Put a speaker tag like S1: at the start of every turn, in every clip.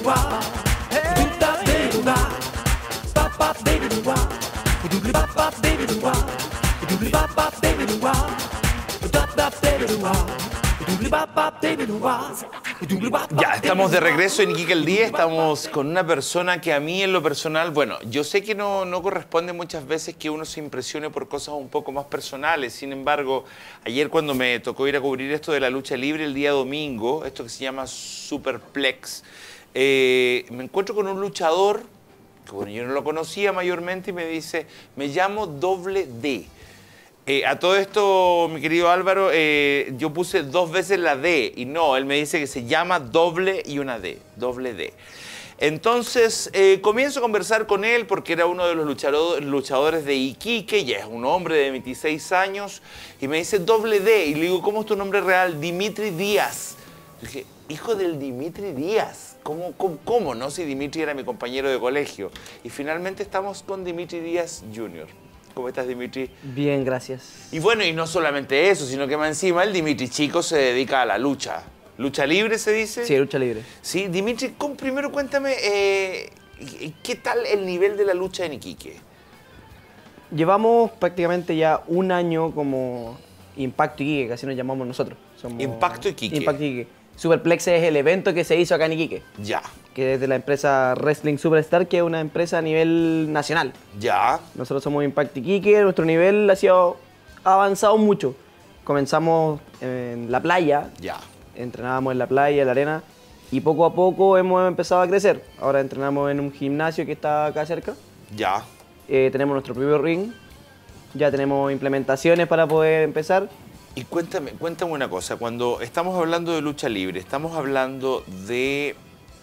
S1: Ya, estamos de regreso en Iquique el Día. Estamos con una persona que a mí en lo personal, bueno, yo sé que no corresponde muchas veces que uno se impresione por cosas un poco más personales. Sin embargo, ayer cuando me tocó ir a cubrir esto de la lucha libre el día domingo, esto que se llama Superplex, me encuentro con un luchador, que bueno, yo no lo conocía mayormente, y me dice, me llamo Doble D. A todo esto, mi querido Álvaro, yo puse 2 veces la D y no, él me dice que se llama doble y una D, Doble D. Entonces, comienzo a conversar con él porque era uno de los luchadores de Iquique, ya es un hombre de 26 años, y me dice Doble D, y le digo, ¿cómo es tu nombre real? Dimitri Díaz. Y dije, hijo del Dimitri Díaz, ¿cómo no? Si Dimitri era mi compañero de colegio. Y finalmente estamos con Dimitri Díaz Jr. ¿Cómo estás, Dimitri?
S2: Bien, gracias.
S1: Y bueno, y no solamente eso, sino que más encima el Dimitri chico se dedica a la lucha. ¿Lucha libre se dice?
S2: Sí, lucha libre.
S1: Sí, Dimitri, primero cuéntame, ¿qué tal el nivel de la lucha en Iquique?
S2: Llevamos prácticamente ya un año como Impacto Iquique, que así nos llamamos nosotros. Somos
S1: Impacto Iquique.
S2: Impacto Iquique. Superplex es el evento que se hizo acá en Iquique.
S1: Ya.
S2: Que es de la empresa Wrestling Superstar, que es una empresa a nivel nacional.
S1: Ya.
S2: Nosotros somos Impact Iquique, nuestro nivel ha avanzado mucho. Comenzamos en la playa,
S1: Ya.
S2: entrenábamos en la playa, en la arena, y poco a poco hemos empezado a crecer. Ahora entrenamos en un gimnasio que está acá cerca.
S1: Ya.
S2: Tenemos nuestro propio ring, ya tenemos implementaciones para poder empezar.
S1: Y cuéntame una cosa, cuando estamos hablando de lucha libre, ¿estamos hablando de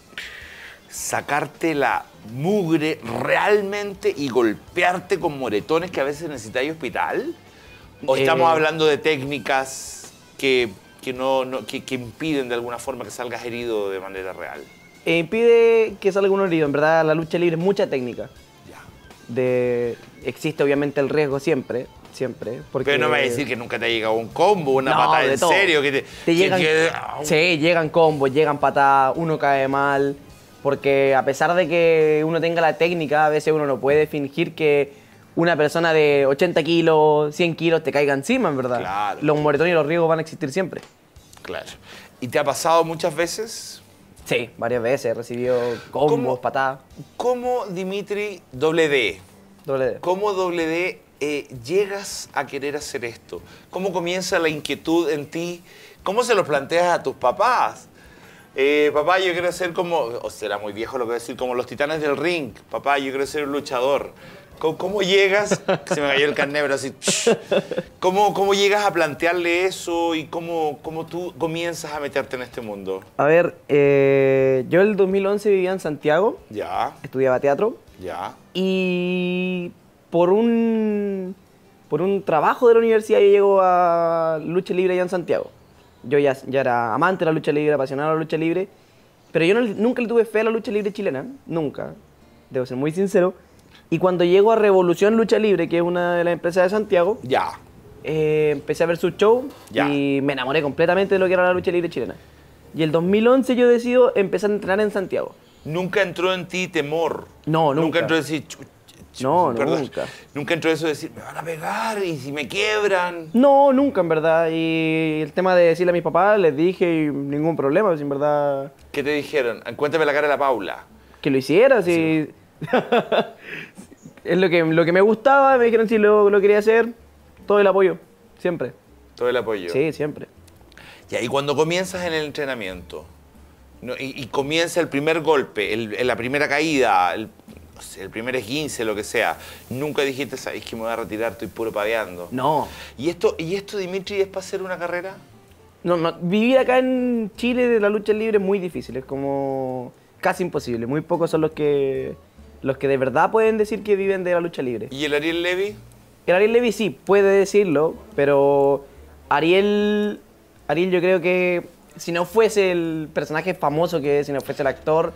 S1: sacarte la mugre realmente y golpearte con moretones que a veces necesitáis hospital? ¿O estamos hablando de técnicas que impiden de alguna forma que salgas herido de manera real?
S2: Impide que salga uno herido. En verdad, la lucha libre es mucha técnica.
S1: Ya.
S2: Existe obviamente el riesgo siempre. Porque...
S1: Pero no me vas a decir que nunca te ha llegado un combo, una patada en serio.
S2: Sí, llegan combos, llegan patadas, uno cae mal. Porque a pesar de que uno tenga la técnica, a veces uno no puede fingir que una persona de 80 kilos, 100 kilos te caiga encima, en verdad.
S1: Claro.
S2: Los moretones y los riesgos van a existir siempre.
S1: Claro. ¿Y te ha pasado muchas veces?
S2: Sí, varias veces he recibido combos, patadas.
S1: ¿Cómo, Dimitri, Doble D?
S2: Doble D.
S1: ¿Cómo Doble D llegas a querer hacer esto? ¿Cómo comienza la inquietud en ti? ¿Cómo se lo planteas a tus papás? Papá, yo quiero ser como... O será muy viejo lo que voy a decir, como los titanes del ring. Papá, yo quiero ser un luchador. ¿Cómo llegas? Se me cayó el carnet, pero así... ¿Cómo llegas a plantearle eso y cómo tú comienzas a meterte en este mundo?
S2: A ver, yo el 2011 vivía en Santiago.
S1: Ya.
S2: Estudiaba teatro.
S1: Ya.
S2: Y por un trabajo de la universidad yo llego a lucha libre allá en Santiago. Yo ya era amante de la lucha libre, apasionado de la lucha libre, pero yo nunca le tuve fe a la lucha libre chilena, nunca, debo ser muy sincero. Y cuando llego a Revolución Lucha Libre, que es una de las empresas de Santiago,
S1: Ya.
S2: empecé a ver su show y me enamoré completamente de lo que era la lucha libre chilena. Y el 2011 yo decido empezar a entrenar en Santiago.
S1: ¿Nunca entró en ti temor?
S2: No, nunca.
S1: ¿Nunca entró en decir...
S2: No,
S1: perdón,
S2: nunca.
S1: ¿Nunca entró eso de decir, me van a pegar y si me quiebran?
S2: No, nunca, en verdad. Y el tema de decirle a mis papás, les dije y ningún problema, pues, en verdad.
S1: ¿Qué te dijeron? Cuéntame la cara de la Paula.
S2: Que lo hiciera, sí. Es lo que me gustaba, me dijeron si lo quería hacer, todo el apoyo, siempre.
S1: Todo el apoyo.
S2: Sí, siempre.
S1: Ya, y cuando comienzas en el entrenamiento, ¿no? y comienza el primer golpe, la primera caída, el primer esguince, lo que sea, nunca dijiste, ¿sabes que me voy a retirar? Estoy puro padeando.
S2: No.
S1: ¿Y esto, Dimitri, es para hacer una carrera?
S2: No, vivir acá en Chile de la lucha libre es muy difícil, es como casi imposible. Muy pocos son los que de verdad pueden decir que viven de la lucha libre.
S1: ¿Y el Ariel Levy?
S2: El Ariel Levy sí, puede decirlo, pero Ariel yo creo que si no fuese el personaje famoso que es, si no fuese el actor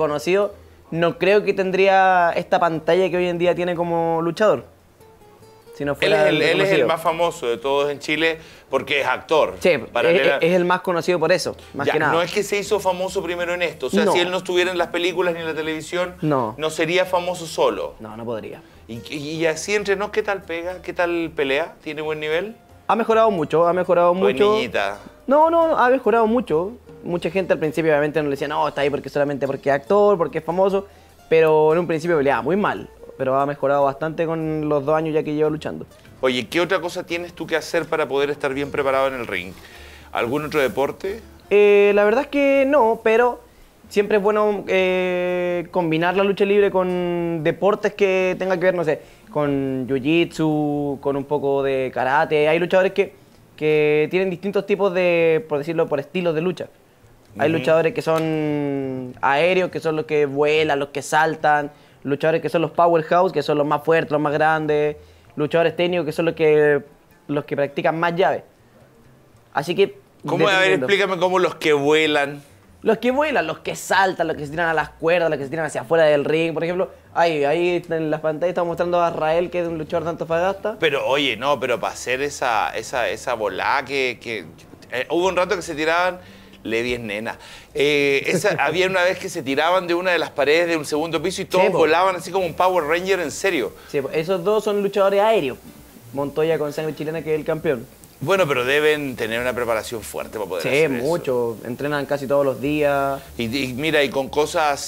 S2: reconocido, no creo que tendría esta pantalla que hoy en día tiene como luchador. Si no
S1: Él
S2: fuera
S1: es el
S2: reconocido.
S1: más famoso de todos en Chile porque es actor.
S2: Sí,
S1: Paralela-
S2: es el más conocido por eso, más
S1: Ya,
S2: que nada.
S1: no es que se hizo famoso primero en esto. O sea,
S2: No.
S1: si él no estuviera en las películas ni en la televisión,
S2: No.
S1: no sería famoso solo.
S2: No, no podría.
S1: Y así entre nos, ¿qué tal pega? ¿Qué tal pelea? ¿Tiene buen nivel?
S2: Ha mejorado mucho, ha mejorado
S1: ¿O es
S2: mucho.
S1: niñita?
S2: No, ha mejorado mucho. Mucha gente al principio obviamente no le decía, no, está ahí porque solamente porque es actor, porque es famoso. Pero en un principio peleaba muy mal. Pero ha mejorado bastante con los 2 años ya que lleva luchando.
S1: Oye, ¿qué otra cosa tienes tú que hacer para poder estar bien preparado en el ring? ¿Algún otro deporte?
S2: La verdad es que no, pero siempre es bueno combinar la lucha libre con deportes que tengan que ver, no sé, con jiu-jitsu, con un poco de karate. Hay luchadores que tienen distintos tipos de, por decirlo, por estilos de lucha. Hay luchadores que son aéreos, que son los que vuelan, los que saltan. Luchadores que son los powerhouse, que son los más fuertes, los más grandes. Luchadores técnicos, que son los que practican más llaves. Así que...
S1: ¿Cómo? A ver,
S2: dependiendo.
S1: explícame cómo los que vuelan.
S2: Los que vuelan, los que saltan, los que se tiran a las cuerdas, los que se tiran hacia afuera del ring. Por ejemplo, ahí en las pantallas estamos mostrando a Israel, que es un luchador de Antofagasta.
S1: Pero, oye, no, pero para hacer esa volada hubo un rato que se tiraban... Levi es nena. Había una vez que se tiraban de una de las paredes de un segundo piso y todos
S2: Sí, po.
S1: volaban así como un Power Ranger, en serio.
S2: Sí, esos dos son luchadores aéreos. Montoya con sangre chilena, que es el campeón.
S1: Bueno, pero deben tener una preparación fuerte para poder
S2: Sí,
S1: hacer
S2: mucho. Entrenan casi todos los días.
S1: eso. Y mira, y con cosas...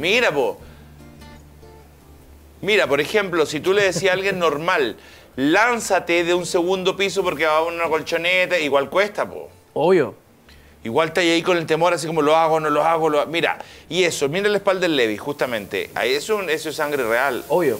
S1: Mira, por ejemplo, si tú le decías a alguien normal, lánzate de un segundo piso porque va a una colchoneta, igual cuesta, po.
S2: Obvio.
S1: Igual está ahí con el temor, así como lo hago, no lo hago, Mira, y eso, mira la espalda del Levi, justamente. Ahí eso es sangre real.
S2: Obvio.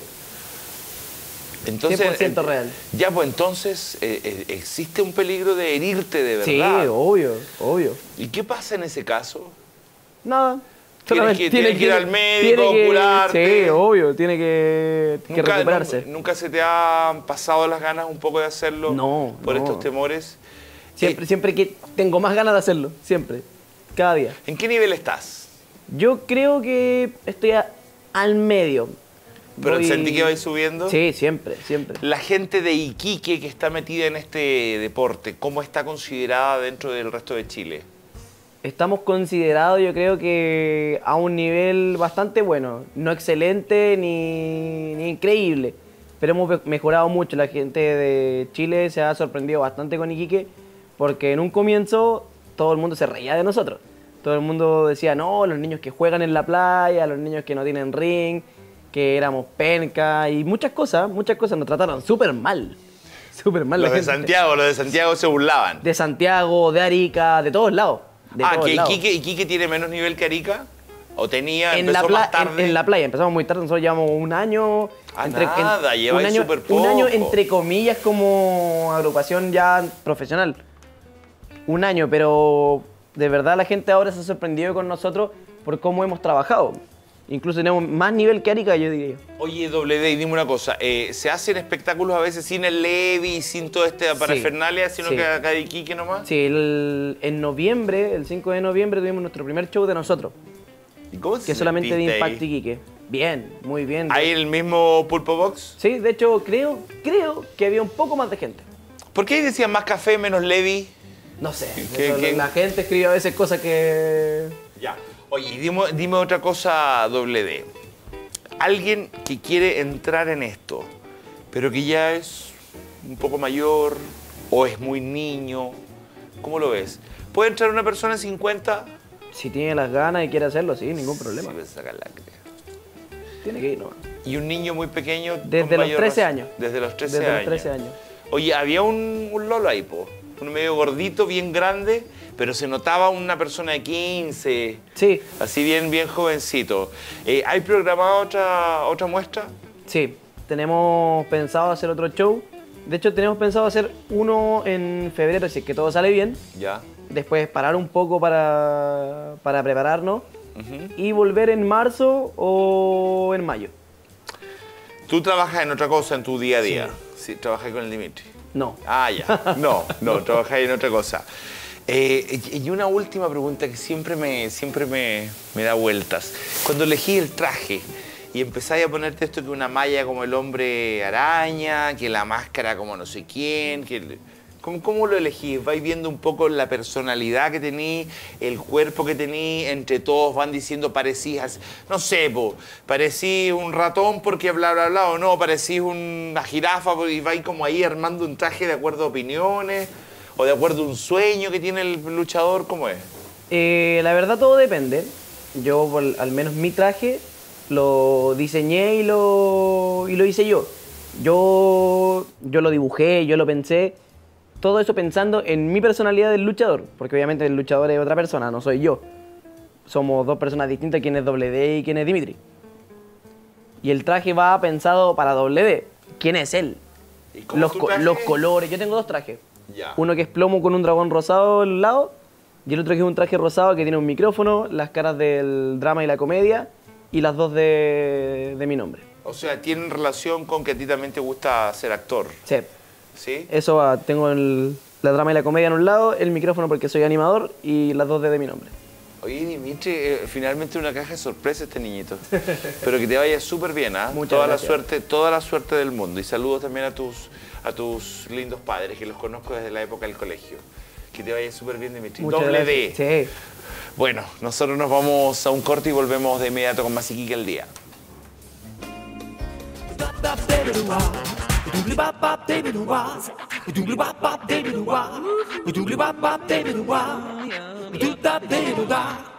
S1: Entonces,
S2: 100% real.
S1: Ya, pues entonces existe un peligro de herirte de
S2: Sí,
S1: verdad.
S2: obvio.
S1: ¿Y qué pasa en ese caso?
S2: Nada.
S1: Tienes que ir al médico, curarte.
S2: Sí, obvio. Tiene que recuperarse.
S1: ¿Nunca se te han pasado las ganas un poco de hacerlo
S2: No,
S1: por
S2: no.
S1: estos temores?
S2: Siempre que tengo más ganas de hacerlo. Siempre. Cada día.
S1: ¿En qué nivel estás?
S2: Yo creo que estoy al medio.
S1: ¿Pero
S2: Voy-
S1: sentí que vais subiendo?
S2: Sí, siempre.
S1: La gente de Iquique que está metida en este deporte, ¿cómo está considerada dentro del resto de Chile?
S2: Estamos considerados, yo creo que a un nivel bastante bueno. No excelente ni increíble, pero hemos mejorado mucho. La gente de Chile se ha sorprendido bastante con Iquique, porque en un comienzo todo el mundo se reía de nosotros. Todo el mundo decía, no, los niños que juegan en la playa, los niños que no tienen ring, que éramos penca y muchas cosas nos trataron súper mal. Súper mal la
S1: Los de
S2: gente.
S1: Santiago se burlaban.
S2: De Santiago, de Arica, de todos lados. De todos
S1: que
S2: lados.
S1: Iquique tiene menos nivel que Arica. ¿O tenía,
S2: En la,
S1: empezó más
S2: pla-
S1: tarde?
S2: en la playa, empezamos muy tarde, nosotros llevamos un año.
S1: Nada, lleváis súper
S2: un año
S1: poco.
S2: entre comillas como agrupación ya profesional. Un año, pero de verdad la gente ahora se ha sorprendido con nosotros por cómo hemos trabajado. Incluso tenemos más nivel que Arica, yo diría.
S1: Oye, W, y dime una cosa. ¿Se hacen espectáculos a veces sin el Levi, sin toda esta parafernalia, sino
S2: sí.
S1: que acá de Iquique nomás?
S2: Sí, en noviembre, el 5 de noviembre, tuvimos nuestro primer show de nosotros,
S1: ¿Y cómo te
S2: que es solamente de
S1: sentiste
S2: Impact
S1: ahí?
S2: Iquique. Bien, muy bien.
S1: ¿Ahí en el mismo Pulpo Box?
S2: Sí, de hecho, creo que había un poco más de gente.
S1: ¿Por qué ahí decían más café, menos Levi?
S2: No sé,
S1: ¿Qué?
S2: la gente escribe a veces cosas que...
S1: Ya. Oye, y dime otra cosa, W. Alguien que quiere entrar en esto, pero que ya es un poco mayor o es muy niño, ¿cómo lo ves? ¿Puede entrar una persona de 50?
S2: Si tiene las ganas y quiere hacerlo, sí, ningún problema.
S1: Sí, pues, sacar la cría.
S2: Tiene que ir nomás.
S1: ¿Y un niño muy pequeño? con
S2: Desde los
S1: mayor
S2: 13
S1: razón?
S2: años.
S1: Desde los 13
S2: Desde
S1: años.
S2: los 13 años.
S1: Oye, había un lolo ahí, po. Un medio gordito, bien grande, pero se notaba una persona de 15.
S2: Sí,
S1: Así bien jovencito. ¿Hay programado otra muestra?
S2: sí. Tenemos pensado hacer otro show. De hecho, tenemos pensado hacer uno en febrero, si es que todo sale bien.
S1: Ya.
S2: Después parar un poco para prepararnos. Y volver en marzo o en mayo.
S1: ¿Tú trabajas en otra cosa en tu día a día? Sí, trabajas con el Dimitri.
S2: No.
S1: Ah, ya. No, trabajas en otra cosa. Y una última pregunta que siempre me da vueltas. Cuando elegí el traje, y empezáis a ponerte esto que una malla como el hombre araña, que la máscara como no sé quién, ¿cómo lo elegís? ¿Vais viendo un poco la personalidad que tenís, el cuerpo que tenís? Entre todos van diciendo parecís, no sé, parecís un ratón porque bla, bla, bla, o no, parecís una jirafa y vais como ahí armando un traje de acuerdo a opiniones o de acuerdo a un sueño que tiene el luchador, ¿cómo es?
S2: La verdad todo depende. Yo, al menos mi traje, lo diseñé y lo hice yo. Yo lo dibujé, yo lo pensé. Todo eso pensando en mi personalidad del luchador, porque obviamente el luchador es otra persona, no soy yo. Somos dos personas distintas, quién es Doble D y quién es Dimitri. Y el traje va pensado para Doble D. ¿Quién es él?
S1: ¿Y cómo
S2: Los colores. Yo tengo dos trajes.
S1: Ya.
S2: Uno que es plomo con un dragón rosado al lado, y el otro que es un traje rosado que tiene un micrófono, las caras del drama y la comedia, y las dos de mi nombre.
S1: O sea, tienen relación con que a ti también te gusta ser actor.
S2: Sí.
S1: ¿Sí?
S2: Eso va, tengo la drama y la comedia en un lado, el micrófono porque soy animador y las dos de mi nombre.
S1: Oye, Dimitri, finalmente una caja de sorpresa este niñito. Pero que te vaya súper bien, ¿ah?
S2: Muchas
S1: Toda
S2: gracias.
S1: toda la suerte del mundo. Y saludos también a tus lindos padres, que los conozco desde la época del colegio. Que te vaya súper bien, Dimitri.
S2: Muchas
S1: Doble
S2: gracias.
S1: D.
S2: Sí.
S1: Bueno, nosotros nos vamos a un corte y volvemos de inmediato con más Iquique al día.
S3: Doobly bop bop, baby,